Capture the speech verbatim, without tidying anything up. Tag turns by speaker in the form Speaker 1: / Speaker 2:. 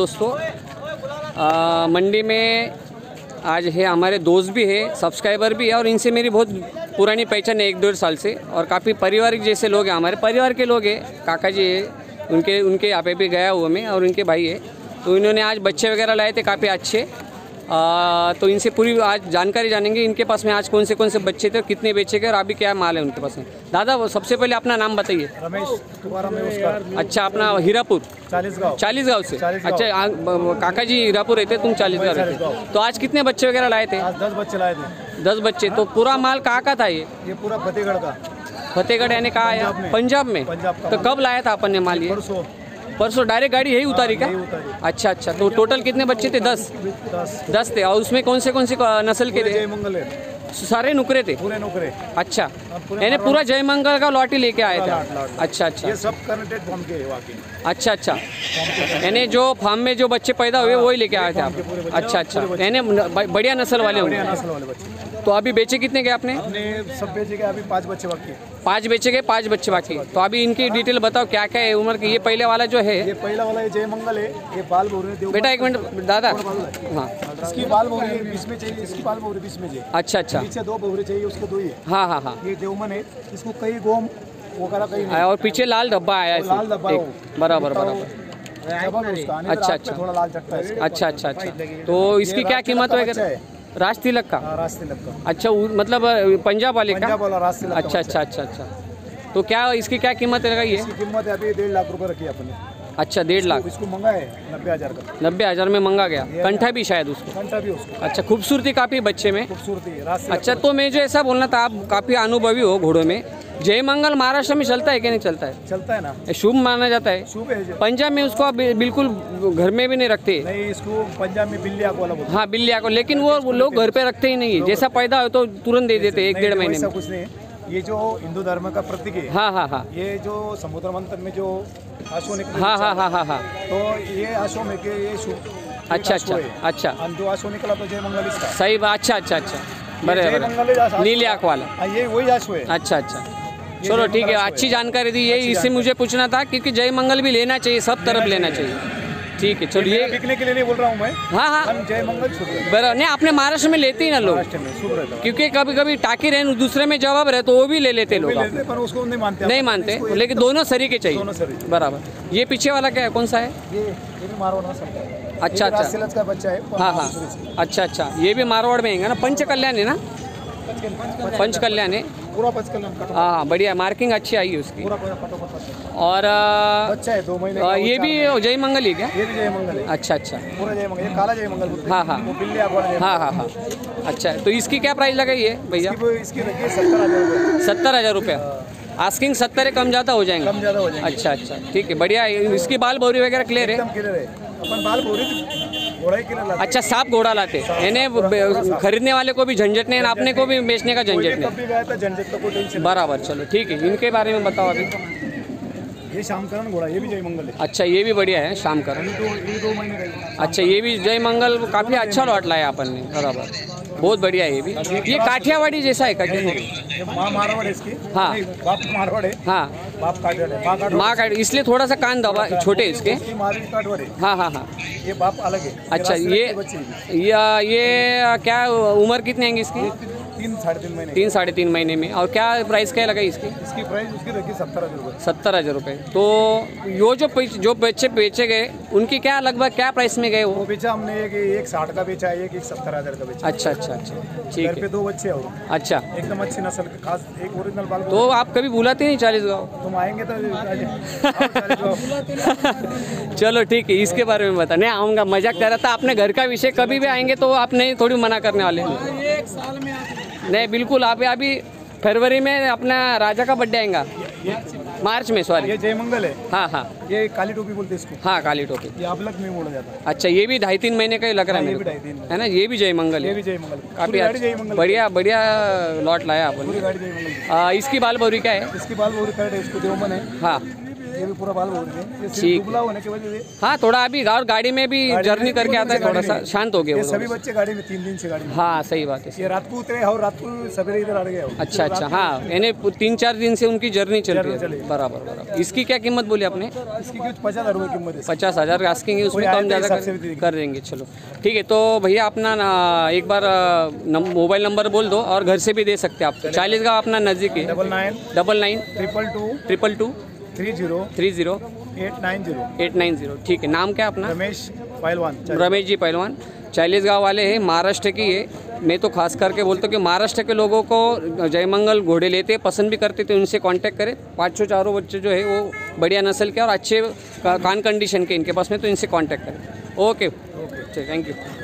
Speaker 1: दोस्तों, आ, मंडी में आज है, हमारे दोस्त भी है, सब्सक्राइबर भी है और इनसे मेरी बहुत पुरानी पहचान है एक डेढ़ साल से और काफ़ी पारिवारिक जैसे लोग हैं, हमारे परिवार के लोग हैं। काका जी है, उनके उनके यहाँ पे भी गया हुआ मैं और उनके भाई है, तो इन्होंने आज बच्चे वगैरह लाए थे काफ़ी अच्छे। आ, तो इनसे पूरी आज जानकारी जानेंगे इनके पास में आज कौन से कौन से बच्चे थे, कितने बेचे गए और अभी क्या माल है उनके पास में। दादा वो सबसे पहले अपना नाम बताइए।
Speaker 2: रमेश तुम्हारा मैं उसका।
Speaker 1: अच्छा, अपना हीरापुर
Speaker 2: चालीस गाँव।
Speaker 1: चालीस गाँव से। अच्छा, काका जी हीरापुर रहते, तुम चालीस गाँव रहते। तो आज कितने बच्चे वगैरह लाए थे?
Speaker 2: आज दस बच्चे लाए थे।
Speaker 1: दस बच्चे। तो पूरा माल कहाँ का था ये?
Speaker 2: ये पूरा फतेहगढ़ का।
Speaker 1: फतेहगढ़ यानी कहाँ है? पंजाब में। तो कब लाया था अपन ने माल ये?
Speaker 2: परसों।
Speaker 1: परसों डायरेक्ट गाड़ी यही उतारी क्या? अच्छा अच्छा, तो टोटल कितने बच्चे थे? दस दस थे। और उसमें कौन से कौन से नस्ल के थे?
Speaker 2: जय मंगल है।
Speaker 1: सारे नुकरे थे?
Speaker 2: पूरे नुकरे।
Speaker 1: अच्छा, यानी पूरा जय मंगल का लॉट ही लेके आए थे? अच्छा अच्छा,
Speaker 2: ये सब कनेक्टेड फार्म के वाकई।
Speaker 1: अच्छा अच्छा, यानी जो फार्म में जो बच्चे पैदा हुए वही लेके आए थे आप? अच्छा अच्छा, यानी बढ़िया नस्ल वाले होंगे।
Speaker 2: नस्ल वाले बच्चे।
Speaker 1: तो अभी बेचे कितने गए आपने?
Speaker 2: आपने सब बेचे गए, अभी पाँच बच्चे बाकी।
Speaker 1: पाँच बेचे गए, पाँच बच्चे बाकी। तो अभी इनकी डिटेल बताओ, क्या क्या है उम्र की? ये पहले वाला जो है,
Speaker 2: ये पहला वाला ये जय मंगल है, ये बाल भौरे।
Speaker 1: बेटा एक मिनट दादा, हाँ,
Speaker 2: इसकी बाल भौरे बीस में चाहिए, इसकी बाल भौरे बीस में चाहिए।
Speaker 1: अच्छा अच्छा,
Speaker 2: पीछे दो भौरे चाहिए, उसके दो ही है।
Speaker 1: हाँ हाँ हाँ,
Speaker 2: ये देवमन है, इसको कई गोम वो करा कहीं नहीं।
Speaker 1: और पीछे लाल धब्बा आया है,
Speaker 2: लाल धब्बा
Speaker 1: एक, बराबर बराबर।
Speaker 2: अच्छा अच्छा, थोड़ा लाल चटका है।
Speaker 1: अच्छा अच्छा अच्छा, तो इसकी क्या कीमत वगैरह? राज तिलक का?
Speaker 2: राज तिलक का।
Speaker 1: अच्छा, मतलब पंजाब वाले का?
Speaker 2: पंजाब वाला राज तिलक।
Speaker 1: अच्छा अच्छा अच्छा अच्छा, तो क्या इसकी क्या कीमत रहेगा ये?
Speaker 2: इसकी कीमत है अभी डेढ़ लाख रुपए रखी है अपने।
Speaker 1: अच्छा, डेढ़ लाख।
Speaker 2: इसको मंगा है नब्बे हजार का।
Speaker 1: नब्बे हजार में मंगा गया। कंठा भी शायद उसको?
Speaker 2: कंठा भी उसको।
Speaker 1: अच्छा, खूबसूरती काफ़ी बच्चे में?
Speaker 2: खूबसूरती राज।
Speaker 1: अच्छा, तो मैं जो ऐसा बोलना था, आप काफ़ी अनुभवी हो घोड़ों में, जय मंगल महाराष्ट्र में चलता है कि नहीं चलता है?
Speaker 2: चलता है ना,
Speaker 1: शुभ माना जाता है।
Speaker 2: शुभ है।
Speaker 1: पंजाब में उसको आप बिल्कुल घर में भी नहीं रखते?
Speaker 2: नहीं, इसको पंजाब में बिल्ली आको वाला बोलते हैं।
Speaker 1: हाँ, बिल्ली आको, लेकिन वो लोग घर पे रखते ही नहीं है, जैसा पैदा हो तो तुरंत दे देते एक डेढ़ महीने में।
Speaker 2: कुछ नहीं है, ये जो हिंदू धर्म का प्रतीक है।
Speaker 1: हाँ हाँ हाँ,
Speaker 2: ये जो समुद्र मंथन में जो आशो निकले,
Speaker 1: हाँ हाँ हाँ हाँ हाँ,
Speaker 2: तो ये आशो में के ये शुभ।
Speaker 1: अच्छा अच्छा अच्छा,
Speaker 2: हम जो आशो निकला तो जय मंगल इसका।
Speaker 1: सही बात। अच्छा अच्छा अच्छा, बड़े बड़े नीली आँख वाला,
Speaker 2: ये वही आशो है।
Speaker 1: अच्छा अच्छा, चलो ठीक है, अच्छी जानकारी दी। ये इससे मुझे पूछना था, क्योंकि जय मंगल भी लेना चाहिए, सब तरफ लेना चाहिए। ठीक है, चलो ये
Speaker 2: बिकने के लिए नहीं बोल रहा हूँ मैं।
Speaker 1: हाँ हाँ,
Speaker 2: हम जय मंगल शुभ।
Speaker 1: बराबर। नहीं, अपने महाराष्ट्र में लेते ही ना लोग, क्योंकि कभी कभी टाकी रहे दूसरे में जवाब रहे तो वो भी ले लेते लोग,
Speaker 2: पर उसको नहीं मानते।
Speaker 1: नहीं मानते, लेकिन दोनों सरीके चाहिए। बराबर। ये पीछे वाला क्या है, कौन सा है?
Speaker 2: ये भी मारवाड़ नस्ल का है।
Speaker 1: अच्छा अच्छा,
Speaker 2: राजतिलक का बच्चा है।
Speaker 1: हाँ हाँ, अच्छा अच्छा, ये भी मारवाड़ में है ना? पंच कल्याण है ना? पंच कल्याण है
Speaker 2: पूरा। पंच कल्याण,
Speaker 1: हाँ, बढ़िया, मार्किंग अच्छी आई है उसकी। और
Speaker 2: बच्चा है दो महीने
Speaker 1: आ, ये भी जय मंगल ही क्या?
Speaker 2: ये भी जय मंगल है।
Speaker 1: अच्छा अच्छा,
Speaker 2: पूरा जय मंगल, ये काला जय मंगल।
Speaker 1: हाँ हाँ,
Speaker 2: वो बिल्ली आँख वाला।
Speaker 1: हाँ हाँ हाँ, अच्छा। तो इसकी क्या प्राइस लगाई है भैया?
Speaker 2: इसकी रखी है सत्तर हजार रुपये।
Speaker 1: सत्तर हजार रुपया आस्किंग? सत्तर है, कम ज़्यादा हो जाएंगे?
Speaker 2: कम ज़्यादा हो जाएंगे।
Speaker 1: अच्छा अच्छा, ठीक है, बढ़िया है। इसकी बाल भौरी वगैरह क्लियर है?
Speaker 2: एकदम क्लियर है। अपन बाल भौरी घोड़ा ही क्लियर लाते।
Speaker 1: अच्छा, साफ घोड़ा लाते, यानी खरीदने वाले को भी झंझट नहीं, आपने को भी बेचने का झंझट नहीं। बराबर, चलो ठीक है। इनके बारे में बताओ अभी।
Speaker 2: ये शामकरण घोड़ा, ये भी जय मंगल है।
Speaker 1: अच्छा, ये भी बढ़िया है शामकरण।
Speaker 2: दो महीने का।
Speaker 1: अच्छा, ये भी जय मंगल, काफ़ी अच्छा लॉट लाया अपन ने। बराबर, बहुत बढ़िया है ये भी। ये काठियावाड़ी जैसा है? काठियावाड़ी,
Speaker 2: माँ मारवाड़ है इसकी।
Speaker 1: हाँ,
Speaker 2: बाप मारवाड़ है।
Speaker 1: हाँ,
Speaker 2: बाप काठियावाड़।
Speaker 1: माँ काट, इसलिए थोड़ा सा कान दबा छोटे इसके।
Speaker 2: काठियावाड़।
Speaker 1: हाँ हाँ हाँ,
Speaker 2: ये बाप अलग है।
Speaker 1: अच्छा, ये या ये क्या उम्र कितनी आएंगी इसकी?
Speaker 2: तीन साढ़े तीन महीने।
Speaker 1: तीन साढ़े तीन महीने में। और क्या प्राइस क्या लगा इसकी?
Speaker 2: इसकी प्राइस उसकी रखी सत्तर हज़ार रुपये।
Speaker 1: सत्तर हज़ार रुपये। तो यो जो जो बच्चे बेचे गए उनकी क्या लगभग क्या प्राइस में गए?
Speaker 2: वो बेचा हमने एक एक साठ का बेचा है, एक एक सत्तर हज़ार का बेचा।
Speaker 1: अच्छा अच्छा अच्छा, ठीक है।
Speaker 2: घर पे दो बच्चे और।
Speaker 1: अच्छा,
Speaker 2: एकदम अच्छी नस्ल के, खास एक ओरिजिनल बाल।
Speaker 1: तो आप कभी बुलाते नहीं चालीस गाँव?
Speaker 2: तुम आएंगे तो
Speaker 1: चलो ठीक है, इसके बारे में बता। नहीं आऊँगा, मजाक कर रहा था। अपने घर का विषय कभी भी आएंगे तो आप नहीं थोड़ी मना करने वाले?
Speaker 2: एक साल में
Speaker 1: नहीं, बिल्कुल। आप अभी फरवरी में अपना राजा का बर्थडे आएगा, मार्च में, सॉरी।
Speaker 2: ये जय मंगल है।
Speaker 1: हाँ हाँ,
Speaker 2: ये काली टोपी बोलते हैं इसको।
Speaker 1: हाँ, काली टोपी।
Speaker 2: ये अबलक में बोला जाता है।
Speaker 1: अच्छा, ये भी ढाई तीन महीने का ही लग रहा है मेरे को, है ना? ये भी जय मंगल है।
Speaker 2: ये भी जय मंगल,
Speaker 1: काफी अच्छा, बढ़िया बढ़िया लॉट लाया आपने।
Speaker 2: पूरी गाड़ी जय मंगल।
Speaker 1: इसकी बाल भौरी क्या है?
Speaker 2: इसकी बाल भौरी खड़े, इसको देवमन है।
Speaker 1: हाँ,
Speaker 2: ये भी पूरा बाल बोल रहे हैं, ये सिर्फ
Speaker 1: ठीक।
Speaker 2: दुबला होने की वजह से
Speaker 1: हाँ थोड़ा अभी और गाड़ी में भी
Speaker 2: गाड़ी
Speaker 1: जर्नी
Speaker 2: में
Speaker 1: करके
Speaker 2: तीन
Speaker 1: आता है,
Speaker 2: दिन से
Speaker 1: थोड़ा
Speaker 2: गाड़ी
Speaker 1: सा
Speaker 2: में।
Speaker 1: शांत हो गया
Speaker 2: ये
Speaker 1: वो
Speaker 2: सभी
Speaker 1: थोड़ा
Speaker 2: बच्चे गाड़ी में तीन दिन से गाड़ी में।
Speaker 1: सा। हाँ सही बात है।
Speaker 2: ये रात को उतरे और रात को सवेरे इधर आ गए।
Speaker 1: अच्छा अच्छा, हाँ यानी तीन चार दिन से उनकी जर्नी चल रही
Speaker 2: जर्नी
Speaker 1: है। बराबर बराबर। इसकी क्या कीमत बोली आपने?
Speaker 2: इसकी कुछ पचास हजार रुपये कीमत है।
Speaker 1: पचास हज़ार आस्किंग है, उसमें
Speaker 2: कोई आए
Speaker 1: कम
Speaker 2: तो
Speaker 1: ज़्यादा
Speaker 2: हिसाब
Speaker 1: कर,
Speaker 2: से भी दे देंगे।
Speaker 1: कर देंगे। चलो ठीक है। तो भैया अपना ना एक बार अ, नम, मोबाइल नंबर बोल दो और घर से भी दे सकते हैं आप। चालीस गाँव अपना नज़दीक है।
Speaker 2: Double nine
Speaker 1: double nine
Speaker 2: triple two
Speaker 1: triple two
Speaker 2: three zero
Speaker 1: three zero
Speaker 2: eight nine zero.
Speaker 1: Eight nine zero. ठीक है, नाम क्या है अपना?
Speaker 2: रमेश पहलवान।
Speaker 1: रमेश जी पहलवान, चालीस गाँव वाले हैं, महाराष्ट्र की है। मैं तो खास करके बोलता हूँ कि महाराष्ट्र के लोगों को जयमंगल घोड़े लेते पसंद भी करते, तो उनसे कांटेक्ट करें। पाँचों चारों बच्चे जो है वो बढ़िया नस्ल के और अच्छे कान कंडीशन के इनके पास में, तो इनसे कांटेक्ट करें। Okay okay, thank you.